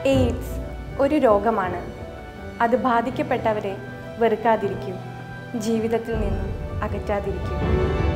AIDS ഒരു രോഗമാണ്. അത് ബാധിക്കപ്പെട്ടവരെ വെറുക്കാതിരിക്കൂ, ജീവിതത്തിൽ നിന്നും അകറ്റാതിരിക്കൂ.